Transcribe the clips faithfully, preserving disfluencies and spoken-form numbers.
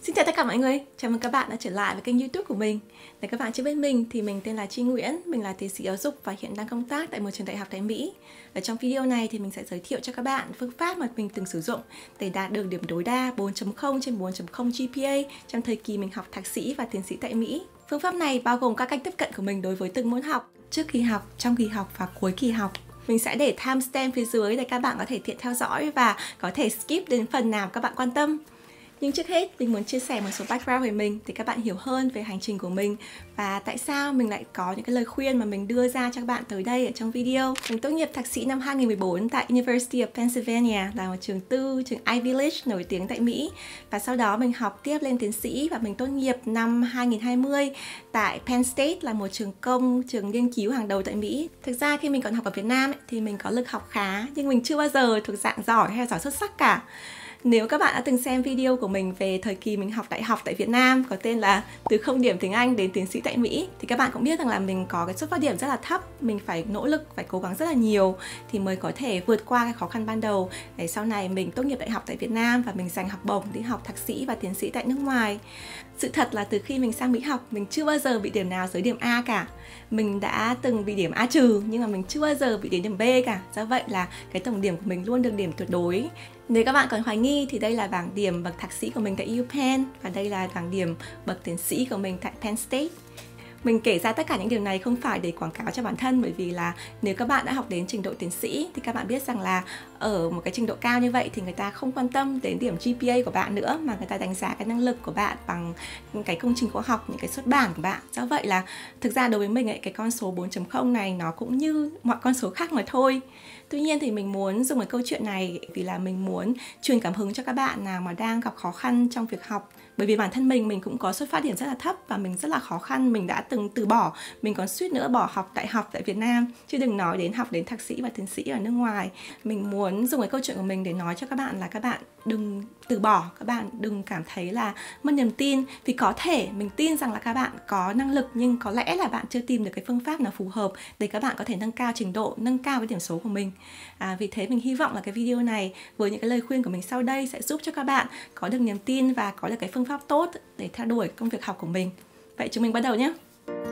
Xin chào tất cả mọi người, chào mừng các bạn đã trở lại với kênh YouTube của mình. Nếu các bạn chưa biết mình thì mình tên là Chi Nguyễn, mình là tiến sĩ giáo dục và hiện đang công tác tại một trường đại học tại Mỹ. Ở trong video này thì mình sẽ giới thiệu cho các bạn phương pháp mà mình từng sử dụng để đạt được điểm tối đa bốn chấm không trên bốn chấm không G P A trong thời kỳ mình học thạc sĩ và tiến sĩ tại Mỹ. Phương pháp này bao gồm các cách tiếp cận của mình đối với từng môn học, trước kỳ học, trong kỳ học và cuối kỳ học. Mình sẽ để timestamp phía dưới để các bạn có thể tiện theo dõi và có thể skip đến phần nào các bạn quan tâm. Nhưng trước hết, mình muốn chia sẻ một số background về mình để các bạn hiểu hơn về hành trình của mình và tại sao mình lại có những cái lời khuyên mà mình đưa ra cho các bạn tới đây ở trong video. Mình tốt nghiệp thạc sĩ năm hai nghìn không trăm mười bốn tại University of Pennsylvania, là một trường tư, trường Ivy League nổi tiếng tại Mỹ. Và sau đó mình học tiếp lên tiến sĩ và mình tốt nghiệp năm hai nghìn không trăm hai mươi tại Penn State, là một trường công, trường nghiên cứu hàng đầu tại Mỹ. Thực ra khi mình còn học ở Việt Nam ấy, thì mình có lực học khá, nhưng mình chưa bao giờ thuộc dạng giỏi hay giỏi xuất sắc cả. Nếu các bạn đã từng xem video của mình về thời kỳ mình học đại học tại Việt Nam có tên là Từ không điểm tiếng Anh đến tiến sĩ tại Mỹ, thì các bạn cũng biết rằng là mình có cái xuất phát điểm rất là thấp, mình phải nỗ lực, phải cố gắng rất là nhiều thì mới có thể vượt qua cái khó khăn ban đầu để sau này mình tốt nghiệp đại học tại Việt Nam và mình giành học bổng đi học thạc sĩ và tiến sĩ tại nước ngoài. Sự thật là từ khi mình sang Mỹ học, mình chưa bao giờ bị điểm nào dưới điểm A cả. Mình đã từng bị điểm A trừ nhưng mà mình chưa bao giờ bị đến điểm B cả. Do vậy là cái tổng điểm của mình luôn được điểm tuyệt đối. Nếu các bạn còn hoài nghi thì đây là bảng điểm bậc thạc sĩ của mình tại UPenn và đây là bảng điểm bậc tiến sĩ của mình tại Penn State. Mình kể ra tất cả những điều này không phải để quảng cáo cho bản thân, bởi vì là nếu các bạn đã học đến trình độ tiến sĩ thì các bạn biết rằng là ở một cái trình độ cao như vậy thì người ta không quan tâm đến điểm G P A của bạn nữa, mà người ta đánh giá cái năng lực của bạn bằng những cái công trình khoa học, những cái xuất bản của bạn. Do vậy là thực ra đối với mình ấy, cái con số bốn chấm không này nó cũng như mọi con số khác mà thôi. Tuy nhiên thì mình muốn dùng cái câu chuyện này vì là mình muốn truyền cảm hứng cho các bạn nào mà đang gặp khó khăn trong việc học. Bởi vì bản thân mình, mình cũng có xuất phát điểm rất là thấp và mình rất là khó khăn, mình đã từng từ bỏ, mình còn suýt nữa bỏ học đại học tại Việt Nam, chứ đừng nói đến học đến thạc sĩ và tiến sĩ ở nước ngoài. Mình muốn dùng cái câu chuyện của mình để nói cho các bạn là các bạn đừng từ bỏ, các bạn đừng cảm thấy là mất niềm tin, vì có thể mình tin rằng là các bạn có năng lực nhưng có lẽ là bạn chưa tìm được cái phương pháp nào phù hợp để các bạn có thể nâng cao trình độ, nâng cao cái điểm số của mình. À, vì thế mình hy vọng là cái video này với những cái lời khuyên của mình sau đây sẽ giúp cho các bạn có được niềm tin và có được cái phương pháp tốt để theo đuổi công việc học của mình. Vậy chúng mình bắt đầu nhé!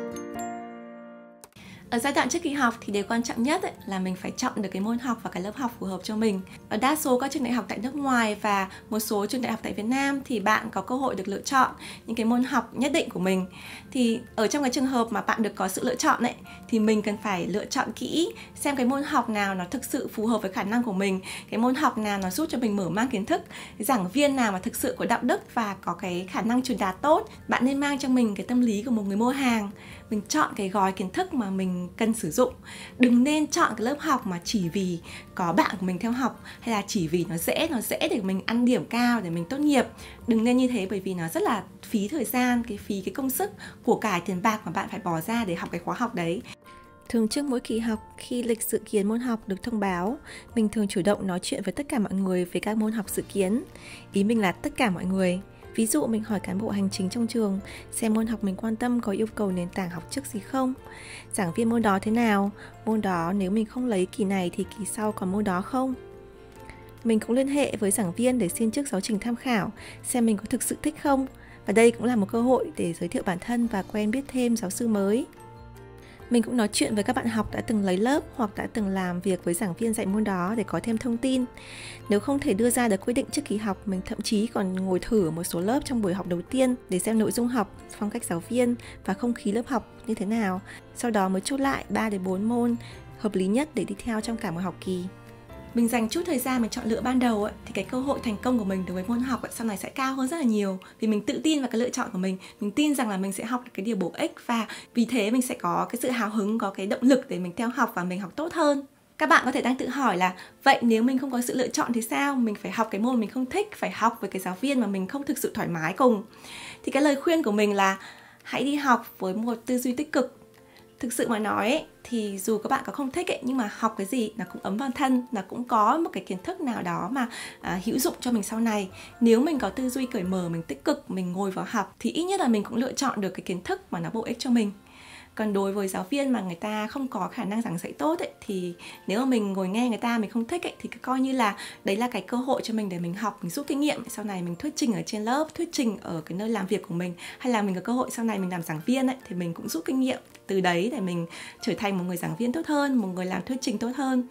Ở giai đoạn trước kỳ học thì điều quan trọng nhất ấy, là mình phải chọn được cái môn học và cái lớp học phù hợp cho mình. Ở đa số các trường đại học tại nước ngoài và một số trường đại học tại Việt Nam thì bạn có cơ hội được lựa chọn những cái môn học nhất định của mình. Thì ở trong cái trường hợp mà bạn được có sự lựa chọn ấy, thì mình cần phải lựa chọn kỹ xem cái môn học nào nó thực sự phù hợp với khả năng của mình, cái môn học nào nó giúp cho mình mở mang kiến thức, cái giảng viên nào mà thực sự có đạo đức và có cái khả năng truyền đạt tốt. Bạn nên mang cho mình cái tâm lý của một người mua hàng. Mình chọn cái gói kiến thức mà mình cần sử dụng. Đừng nên chọn cái lớp học mà chỉ vì có bạn của mình theo học, hay là chỉ vì nó dễ, nó dễ để mình ăn điểm cao để mình tốt nghiệp. Đừng nên như thế, bởi vì nó rất là phí thời gian, cái phí cái công sức, của cải tiền bạc mà bạn phải bỏ ra để học cái khóa học đấy. Thường trước mỗi kỳ học, khi lịch dự kiến môn học được thông báo, mình thường chủ động nói chuyện với tất cả mọi người về các môn học dự kiến. Ý mình là tất cả mọi người. Ví dụ mình hỏi cán bộ hành chính trong trường xem môn học mình quan tâm có yêu cầu nền tảng học trước gì không, giảng viên môn đó thế nào, môn đó nếu mình không lấy kỳ này thì kỳ sau còn môn đó không. Mình cũng liên hệ với giảng viên để xin trước giáo trình tham khảo xem mình có thực sự thích không, và đây cũng là một cơ hội để giới thiệu bản thân và quen biết thêm giáo sư mới. Mình cũng nói chuyện với các bạn học đã từng lấy lớp hoặc đã từng làm việc với giảng viên dạy môn đó để có thêm thông tin. Nếu không thể đưa ra được quyết định trước kỳ học, mình thậm chí còn ngồi thử ở một số lớp trong buổi học đầu tiên để xem nội dung học, phong cách giáo viên và không khí lớp học như thế nào. Sau đó mới chốt lại ba đến bốn môn hợp lý nhất để đi theo trong cả một học kỳ. Mình dành chút thời gian mình chọn lựa ban đầu ấy, thì cái cơ hội thành công của mình đối với môn học ấy, sau này sẽ cao hơn rất là nhiều. Vì mình tự tin vào cái lựa chọn của mình, mình tin rằng là mình sẽ học được cái điều bổ ích và vì thế mình sẽ có cái sự hào hứng, có cái động lực để mình theo học và mình học tốt hơn. Các bạn có thể đang tự hỏi là vậy nếu mình không có sự lựa chọn thì sao? Mình phải học cái môn mình không thích, phải học với cái giáo viên mà mình không thực sự thoải mái cùng. Thì cái lời khuyên của mình là hãy đi học với một tư duy tích cực. Thực sự mà nói ấy, thì dù các bạn có không thích ấy, nhưng mà học cái gì nó cũng ấm vào thân, nó cũng có một cái kiến thức nào đó mà à, hữu dụng cho mình sau này. Nếu mình có tư duy cởi mở, mình tích cực, mình ngồi vào học thì ít nhất là mình cũng lựa chọn được cái kiến thức mà nó bổ ích cho mình. Còn đối với giáo viên mà người ta không có khả năng giảng dạy tốt ấy, thì nếu mà mình ngồi nghe người ta mình không thích ấy, thì coi như là đấy là cái cơ hội cho mình để mình học, mình rút kinh nghiệm. Sau này mình thuyết trình ở trên lớp, thuyết trình ở cái nơi làm việc của mình, hay là mình có cơ hội sau này mình làm giảng viên ấy, thì mình cũng rút kinh nghiệm từ đấy để mình trở thành một người giảng viên tốt hơn, một người làm thuyết trình tốt hơn.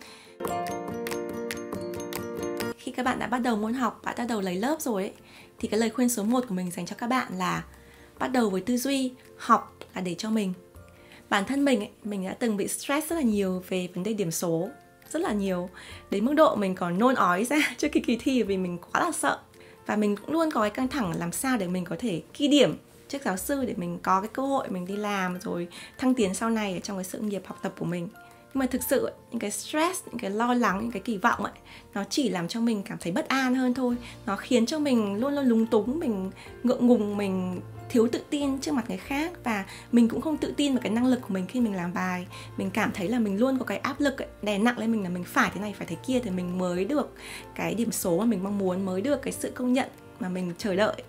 Khi các bạn đã bắt đầu môn học, bạn bắt đầu lấy lớp rồi ấy, thì cái lời khuyên số một của mình dành cho các bạn là bắt đầu với tư duy học là để cho mình. Bản thân mình ấy, mình đã từng bị stress rất là nhiều về vấn đề điểm số, rất là nhiều. Đến mức độ mình còn nôn ói ra trước cái kỳ thi vì mình quá là sợ. Và mình cũng luôn có cái căng thẳng làm sao để mình có thể ghi điểm trước giáo sư để mình có cái cơ hội mình đi làm rồi thăng tiến sau này ở trong cái sự nghiệp học tập của mình. Nhưng mà thực sự những cái stress, những cái lo lắng, những cái kỳ vọng ấy, nó chỉ làm cho mình cảm thấy bất an hơn thôi. Nó khiến cho mình luôn luôn lúng túng, mình ngượng ngùng, mình thiếu tự tin trước mặt người khác. Và mình cũng không tự tin vào cái năng lực của mình khi mình làm bài. Mình cảm thấy là mình luôn có cái áp lực ấy, đè nặng lên mình là mình phải thế này, phải thế kia thì mình mới được cái điểm số mà mình mong muốn, mới được cái sự công nhận mà mình chờ đợi.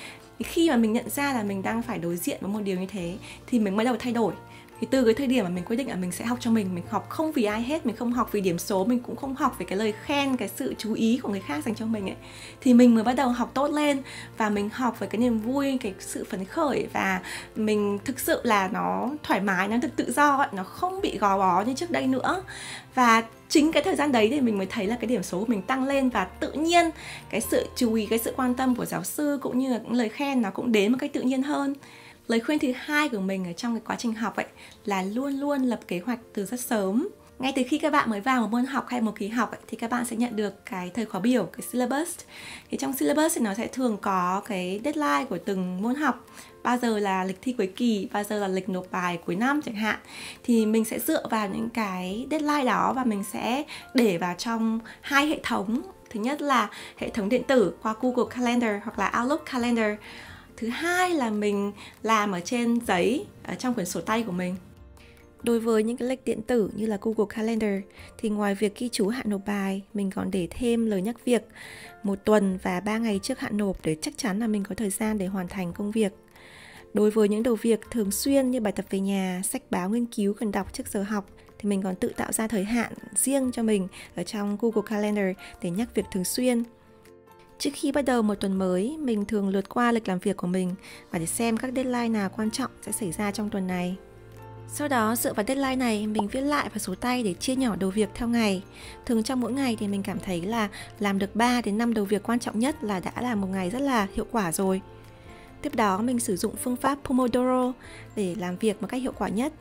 Khi mà mình nhận ra là mình đang phải đối diện với một điều như thế thì mình bắt đầu thay đổi. Thì từ cái thời điểm mà mình quyết định là mình sẽ học cho mình, mình học không vì ai hết, mình không học vì điểm số, mình cũng không học vì cái lời khen, cái sự chú ý của người khác dành cho mình ấy, thì mình mới bắt đầu học tốt lên. Và mình học với cái niềm vui, cái sự phấn khởi, và mình thực sự là nó thoải mái, nó được tự do ấy, nó không bị gò bó như trước đây nữa. Và chính cái thời gian đấy thì mình mới thấy là cái điểm số của mình tăng lên, và tự nhiên cái sự chú ý, cái sự quan tâm của giáo sư cũng như là những lời khen nó cũng đến một cách tự nhiên hơn. Lời khuyên thứ hai của mình ở trong cái quá trình học ấy là luôn luôn lập kế hoạch từ rất sớm. Ngay từ khi các bạn mới vào một môn học hay một kỳ học ấy, thì các bạn sẽ nhận được cái thời khóa biểu, cái syllabus. Thì trong syllabus thì nó sẽ thường có cái deadline của từng môn học. Bao giờ là lịch thi cuối kỳ, bao giờ là lịch nộp bài cuối năm chẳng hạn. Thì mình sẽ dựa vào những cái deadline đó và mình sẽ để vào trong hai hệ thống. Thứ nhất là hệ thống điện tử qua Google Calendar hoặc là Outlook Calendar. Thứ hai là mình làm ở trên giấy, ở trong quyển sổ tay của mình. Đối với những cái lịch điện tử như là Google Calendar thì ngoài việc ghi chú hạn nộp bài, mình còn để thêm lời nhắc việc một tuần và ba ngày trước hạn nộp để chắc chắn là mình có thời gian để hoàn thành công việc. Đối với những đầu việc thường xuyên như bài tập về nhà, sách báo nghiên cứu cần đọc trước giờ học thì mình còn tự tạo ra thời hạn riêng cho mình ở trong Google Calendar để nhắc việc thường xuyên. Trước khi bắt đầu một tuần mới, mình thường lướt qua lịch làm việc của mình và để xem các deadline nào quan trọng sẽ xảy ra trong tuần này. Sau đó dựa vào deadline này, mình viết lại vào sổ tay để chia nhỏ đầu việc theo ngày. Thường trong mỗi ngày thì mình cảm thấy là làm được ba đến năm đầu việc quan trọng nhất là đã là một ngày rất là hiệu quả rồi. Tiếp đó mình sử dụng phương pháp Pomodoro để làm việc một cách hiệu quả nhất.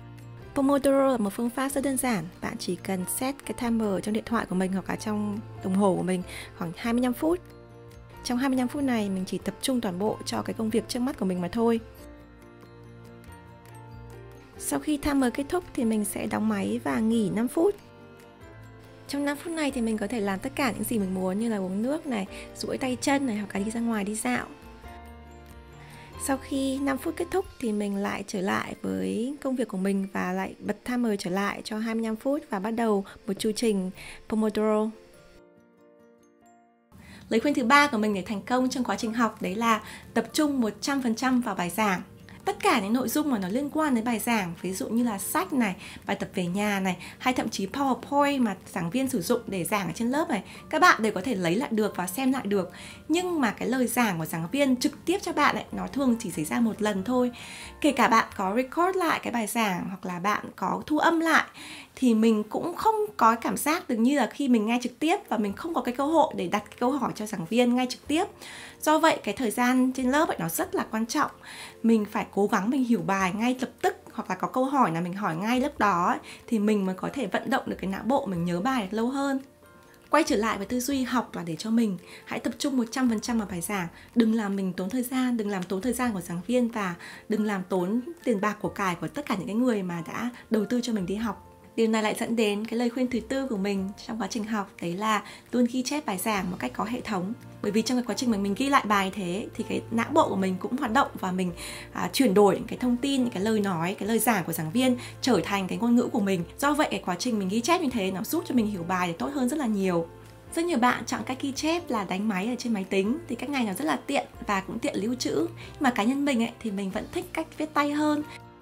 Pomodoro là một phương pháp rất đơn giản. Bạn chỉ cần set cái timer trong điện thoại của mình hoặc là trong đồng hồ của mình khoảng hai mươi lăm phút. Trong hai mươi lăm phút này mình chỉ tập trung toàn bộ cho cái công việc trước mắt của mình mà thôi. Sau khi timer kết thúc thì mình sẽ đóng máy và nghỉ năm phút. Trong năm phút này thì mình có thể làm tất cả những gì mình muốn, như là uống nước này, duỗi tay chân này, hoặc là đi ra ngoài đi dạo. Sau khi năm phút kết thúc thì mình lại trở lại với công việc của mình và lại bật timer trở lại cho hai mươi lăm phút và bắt đầu một chu trình Pomodoro. Lời khuyên thứ ba của mình để thành công trong quá trình học đấy là tập trung một trăm phần trăm vào bài giảng. Tất cả những nội dung mà nó liên quan đến bài giảng, ví dụ như là sách này, bài tập về nhà này, hay thậm chí PowerPoint mà giảng viên sử dụng để giảng ở trên lớp này, các bạn đều có thể lấy lại được và xem lại được. Nhưng mà cái lời giảng của giảng viên trực tiếp cho bạn ấy, nó thường chỉ xảy ra một lần thôi. Kể cả bạn có record lại cái bài giảng hoặc là bạn có thu âm lại thì mình cũng không có cảm giác được như là khi mình nghe trực tiếp, và mình không có cái cơ hội để đặt cái câu hỏi cho giảng viên ngay trực tiếp. Do vậy cái thời gian trên lớp ấy nó rất là quan trọng. Mình phải cố gắng mình hiểu bài ngay lập tức, hoặc là có câu hỏi nào mình hỏi ngay lúc đó ấy, thì mình mới có thể vận động được cái não bộ mình nhớ bài được lâu hơn. Quay trở lại với tư duy học là để cho mình. Hãy tập trung một trăm phần trăm vào bài giảng. Đừng làm mình tốn thời gian, đừng làm tốn thời gian của giảng viên, và đừng làm tốn tiền bạc của cải của tất cả những cái người mà đã đầu tư cho mình đi học. Điều này lại dẫn đến cái lời khuyên thứ tư của mình trong quá trình học, đấy là luôn ghi chép bài giảng một cách có hệ thống. Bởi vì trong cái quá trình mình mình ghi lại bài thế thì cái não bộ của mình cũng hoạt động và mình à, chuyển đổi những cái thông tin, những cái lời nói, cái lời giảng của giảng viên trở thành cái ngôn ngữ của mình. Do vậy cái quá trình mình ghi chép như thế nó giúp cho mình hiểu bài tốt hơn rất là nhiều. Rất nhiều bạn chọn cách ghi chép là đánh máy ở trên máy tính, thì cách này nó rất là tiện và cũng tiện lưu trữ. Nhưng mà cá nhân mình ấy, thì mình vẫn thích cách viết tay hơn.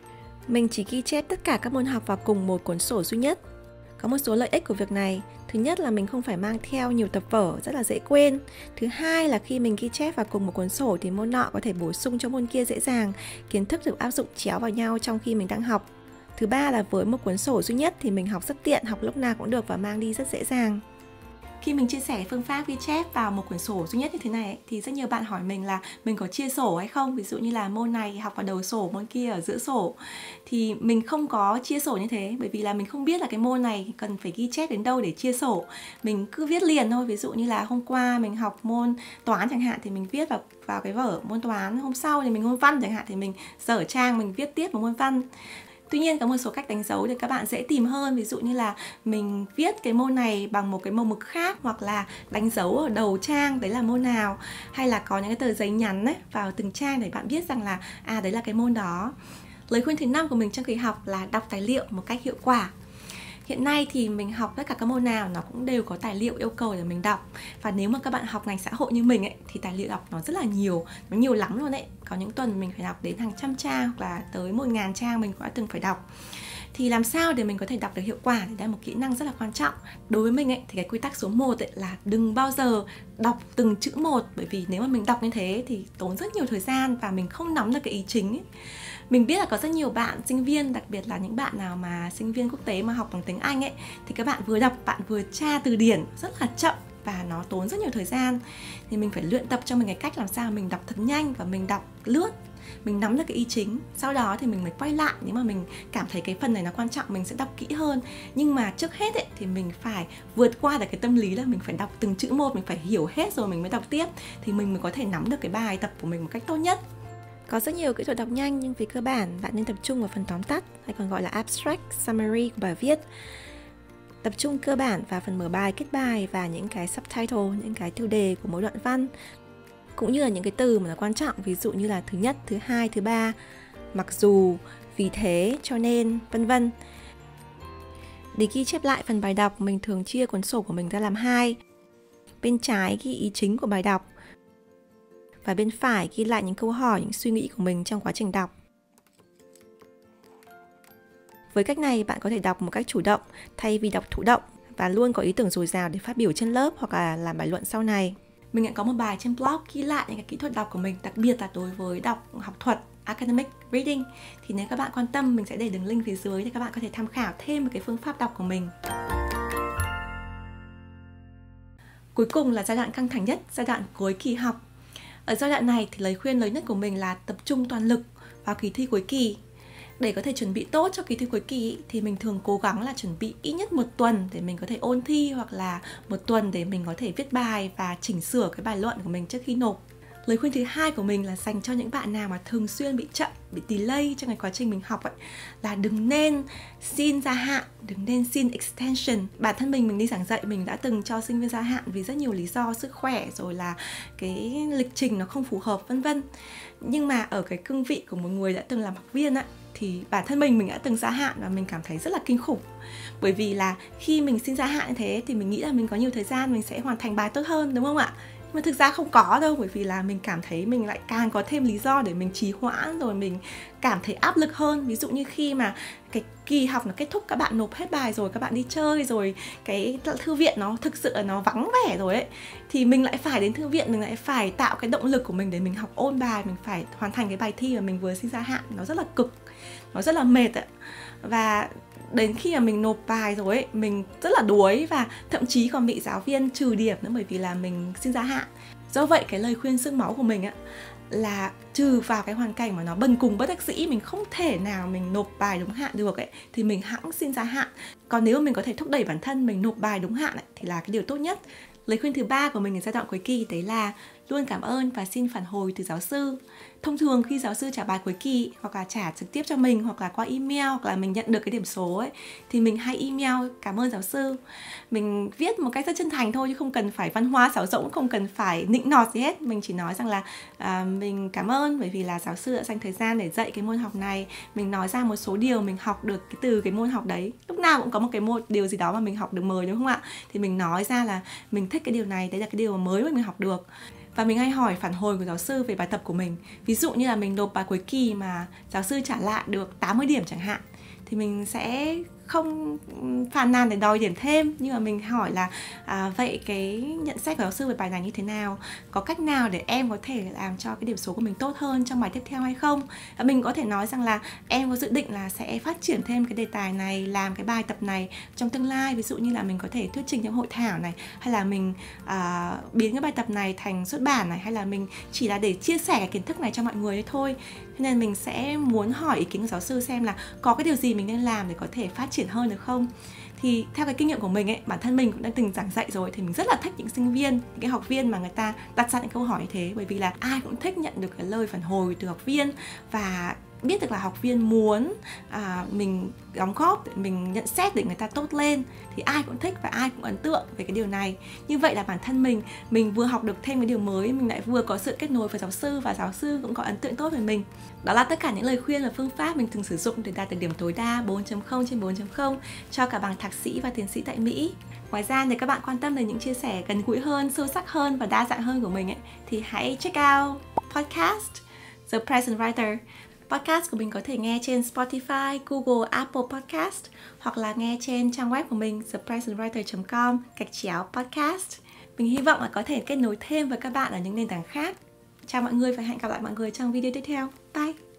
Mình chỉ ghi chép tất cả các môn học vào cùng một cuốn sổ duy nhất. Có một số lợi ích của việc này. Thứ nhất là mình không phải mang theo nhiều tập vở, rất là dễ quên. Thứ hai là khi mình ghi chép vào cùng một cuốn sổ thì môn nọ có thể bổ sung cho môn kia dễ dàng, kiến thức được áp dụng chéo vào nhau trong khi mình đang học. Thứ ba là với một cuốn sổ duy nhất thì mình học rất tiện, học lúc nào cũng được và mang đi rất dễ dàng. Khi mình chia sẻ phương pháp ghi chép vào một cuốn sổ duy nhất như thế này ấy, thì rất nhiều bạn hỏi mình là mình có chia sổ hay không. Ví dụ như là môn này học vào đầu sổ, môn kia ở giữa sổ. Thì mình không có chia sổ như thế, bởi vì là mình không biết là cái môn này cần phải ghi chép đến đâu để chia sổ. Mình cứ viết liền thôi. Ví dụ như là hôm qua mình học môn toán chẳng hạn thì mình viết vào vào cái vở môn toán. Hôm sau thì mình môn văn chẳng hạn thì mình dở trang mình viết tiếp vào môn văn. Tuy nhiên có một số cách đánh dấu để các bạn dễ tìm hơn. Ví dụ như là mình viết cái môn này bằng một cái màu mực khác, hoặc là đánh dấu ở đầu trang đấy là môn nào, hay là có những cái tờ giấy nhắn ấy vào từng trang để bạn biết rằng là à đấy là cái môn đó. Lời khuyên thứ năm của mình trong kỳ học là đọc tài liệu một cách hiệu quả. Hiện nay thì mình học tất cả các môn nào nó cũng đều có tài liệu yêu cầu để mình đọc. Và nếu mà các bạn học ngành xã hội như mình ấy, thì tài liệu đọc nó rất là nhiều, nó nhiều lắm luôn ấy. Có những tuần mình phải đọc đến hàng trăm trang hoặc là tới một ngàn trang mình cũng đã từng phải đọc. Thì làm sao để mình có thể đọc được hiệu quả thì đây là một kỹ năng rất là quan trọng. Đối với mình ấy, thì cái quy tắc số một ấy là đừng bao giờ đọc từng chữ một. Bởi vì nếu mà mình đọc như thế thì tốn rất nhiều thời gian và mình không nắm được cái ý chính ấy. Mình biết là có rất nhiều bạn sinh viên, đặc biệt là những bạn nào mà sinh viên quốc tế mà học bằng tiếng Anh ấy, thì các bạn vừa đọc, bạn vừa tra từ điển rất là chậm và nó tốn rất nhiều thời gian. Thì mình phải luyện tập cho mình cái cách làm sao mình đọc thật nhanh và mình đọc lướt, mình nắm được cái ý chính. Sau đó thì mình mới quay lại, nếu mà mình cảm thấy cái phần này nó quan trọng mình sẽ đọc kỹ hơn. Nhưng mà trước hết ấy, thì mình phải vượt qua được cái tâm lý là mình phải đọc từng chữ một, mình phải hiểu hết rồi mình mới đọc tiếp, thì mình mới có thể nắm được cái bài tập của mình một cách tốt nhất. Có rất nhiều kỹ thuật đọc nhanh, nhưng về cơ bản bạn nên tập trung vào phần tóm tắt, hay còn gọi là abstract summary của bài viết. Tập trung cơ bản vào phần mở bài, kết bài và những cái subtitle, những cái tiêu đề của mỗi đoạn văn, cũng như là những cái từ mà nó quan trọng, ví dụ như là thứ nhất, thứ hai, thứ ba, mặc dù, vì thế, cho nên, vân vân. Để ghi chép lại phần bài đọc, mình thường chia cuốn sổ của mình ra làm hai. Bên trái ghi ý chính của bài đọc, và bên phải ghi lại những câu hỏi, những suy nghĩ của mình trong quá trình đọc. Với cách này, bạn có thể đọc một cách chủ động thay vì đọc thụ động và luôn có ý tưởng dồi dào để phát biểu trên lớp hoặc là làm bài luận sau này. Mình đã có một bài trên blog ghi lại những cái kỹ thuật đọc của mình, đặc biệt là đối với đọc học thuật, academic reading. Thì nếu các bạn quan tâm, mình sẽ để đường link phía dưới để các bạn có thể tham khảo thêm một cái phương pháp đọc của mình. Cuối cùng là giai đoạn căng thẳng nhất, giai đoạn cuối kỳ học. Ở giai đoạn này thì lời khuyên lớn nhất của mình là tập trung toàn lực vào kỳ thi cuối kỳ. Để có thể chuẩn bị tốt cho kỳ thi cuối kỳ thì mình thường cố gắng là chuẩn bị ít nhất một tuần để mình có thể ôn thi, hoặc là một tuần để mình có thể viết bài và chỉnh sửa cái bài luận của mình trước khi nộp. Lời khuyên thứ hai của mình là dành cho những bạn nào mà thường xuyên bị chậm, bị delay trong cái quá trình mình học ấy, là đừng nên xin gia hạn, đừng nên xin extension. Bản thân mình, mình đi giảng dạy, mình đã từng cho sinh viên gia hạn vì rất nhiều lý do, sức khỏe rồi là cái lịch trình nó không phù hợp vân vân. Nhưng mà ở cái cương vị của một người đã từng làm học viên á, thì bản thân mình mình đã từng gia hạn và mình cảm thấy rất là kinh khủng. Bởi vì là khi mình xin gia hạn như thế thì mình nghĩ là mình có nhiều thời gian, mình sẽ hoàn thành bài tốt hơn, đúng không ạ? Mà thực ra không có đâu, bởi vì là mình cảm thấy mình lại càng có thêm lý do để mình trì hoãn, rồi mình cảm thấy áp lực hơn. Ví dụ như khi mà cái kỳ học nó kết thúc, các bạn nộp hết bài rồi, các bạn đi chơi rồi, cái thư viện nó thực sự là nó vắng vẻ rồi ấy, thì mình lại phải đến thư viện, mình lại phải tạo cái động lực của mình để mình học ôn bài, mình phải hoàn thành cái bài thi mà mình vừa xin gia hạn. Nó rất là cực, nó rất là mệt ạ. Và đến khi mà mình nộp bài rồi ấy, mình rất là đuối và thậm chí còn bị giáo viên trừ điểm nữa, bởi vì là mình xin gia hạn. Do vậy cái lời khuyên xương máu của mình á là trừ vào cái hoàn cảnh mà nó bần cùng bất đắc dĩ, mình không thể nào mình nộp bài đúng hạn được ấy, thì mình hẵng xin gia hạn. Còn nếu mà mình có thể thúc đẩy bản thân mình nộp bài đúng hạn ấy, thì là cái điều tốt nhất. Lời khuyên thứ ba của mình ở giai đoạn cuối kỳ đấy là luôn cảm ơn và xin phản hồi từ giáo sư. Thông thường khi giáo sư trả bài cuối kỳ, hoặc là trả trực tiếp cho mình, hoặc là qua email, hoặc là mình nhận được cái điểm số ấy, thì mình hay email cảm ơn giáo sư. Mình viết một cách rất chân thành thôi, chứ không cần phải văn hoa sáo rỗng, không cần phải nịnh nọt gì hết. Mình chỉ nói rằng là à, mình cảm ơn bởi vì là giáo sư đã dành thời gian để dạy cái môn học này. Mình nói ra một số điều mình học được cái từ cái môn học đấy. Lúc nào cũng có một cái một điều gì đó mà mình học được mới, đúng không ạ? Thì mình nói ra là mình thích cái điều này, đấy là cái điều mới mà mình học được. Và mình hay hỏi phản hồi của giáo sư về bài tập của mình. Ví dụ như là mình nộp bài cuối kỳ mà giáo sư trả lại được tám mươi điểm chẳng hạn, thì mình sẽ không phàn nàn để đòi điểm thêm, nhưng mà mình hỏi là à, vậy cái nhận xét của giáo sư về bài này như thế nào, có cách nào để em có thể làm cho cái điểm số của mình tốt hơn trong bài tiếp theo hay không. Và mình có thể nói rằng là em có dự định là sẽ phát triển thêm cái đề tài này, làm cái bài tập này trong tương lai, ví dụ như là mình có thể thuyết trình trong hội thảo này, hay là mình à, biến cái bài tập này thành xuất bản này, hay là mình chỉ là để chia sẻ cái kiến thức này cho mọi người thôi. Thế nên mình sẽ muốn hỏi ý kiến của giáo sư xem là có cái điều gì mình nên làm để có thể phát triển hơn được không. Thì theo cái kinh nghiệm của mình ấy, bản thân mình cũng đã từng giảng dạy rồi, thì mình rất là thích những sinh viên, những cái học viên mà người ta đặt ra những câu hỏi như thế. Bởi vì là ai cũng thích nhận được cái lời phản hồi từ học viên, và biết được là học viên muốn à, mình đóng góp, để mình nhận xét để người ta tốt lên, thì ai cũng thích và ai cũng ấn tượng về cái điều này. Như vậy là bản thân mình mình vừa học được thêm cái điều mới, mình lại vừa có sự kết nối với giáo sư, và giáo sư cũng có ấn tượng tốt về mình. Đó là tất cả những lời khuyên và phương pháp mình thường sử dụng để đạt được điểm tối đa bốn chấm không trên bốn chấm không cho cả bằng thạc sĩ và tiến sĩ tại Mỹ. Ngoài ra, nếu các bạn quan tâm đến những chia sẻ gần gũi hơn, sâu sắc hơn và đa dạng hơn của mình ấy, thì hãy check out podcast The Present Writer. Podcast của mình có thể nghe trên Spotify, Google, Apple Podcast, hoặc là nghe trên trang web của mình the present writer chấm com gạch chéo podcast. Mình hy vọng là có thể kết nối thêm với các bạn ở những nền tảng khác. Chào mọi người và hẹn gặp lại mọi người trong video tiếp theo. Bye!